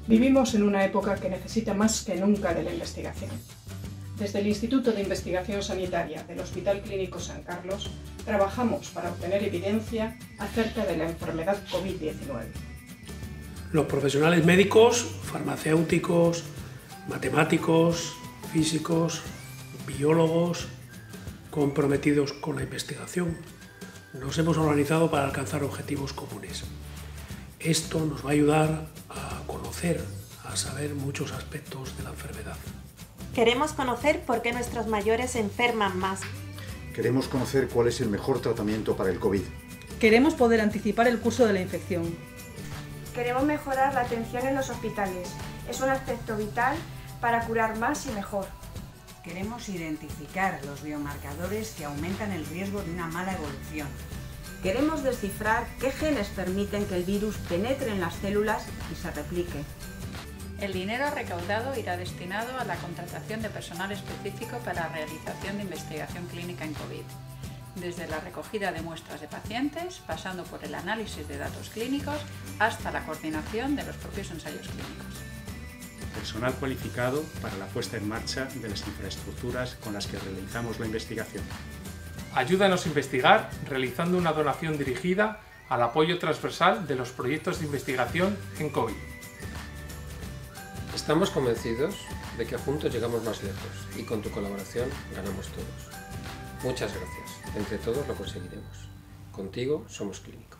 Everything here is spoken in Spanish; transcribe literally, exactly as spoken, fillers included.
Vivimos en una época que necesita más que nunca de la investigación. Desde el Instituto de Investigación Sanitaria del Hospital Clínico San Carlos, trabajamos para obtener evidencia acerca de la enfermedad COVID diecinueve. Los profesionales médicos, farmacéuticos, matemáticos, físicos, biólogos, comprometidos con la investigación, nos hemos organizado para alcanzar objetivos comunes. Esto nos va a ayudar a conocer, a saber muchos aspectos de la enfermedad. Queremos conocer por qué nuestros mayores se enferman más. Queremos conocer cuál es el mejor tratamiento para el COVID. Queremos poder anticipar el curso de la infección. Queremos mejorar la atención en los hospitales. Es un aspecto vital para curar más y mejor. Queremos identificar los biomarcadores que aumentan el riesgo de una mala evolución. Queremos descifrar qué genes permiten que el virus penetre en las células y se replique. El dinero recaudado irá destinado a la contratación de personal específico para la realización de investigación clínica en COVID, desde la recogida de muestras de pacientes, pasando por el análisis de datos clínicos, hasta la coordinación de los propios ensayos clínicos. Personal cualificado para la puesta en marcha de las infraestructuras con las que realizamos la investigación. Ayúdanos a investigar realizando una donación dirigida al apoyo transversal de los proyectos de investigación en COVID. Estamos convencidos de que juntos llegamos más lejos y con tu colaboración ganamos todos. Muchas gracias. Entre todos lo conseguiremos. Contigo somos Clínico.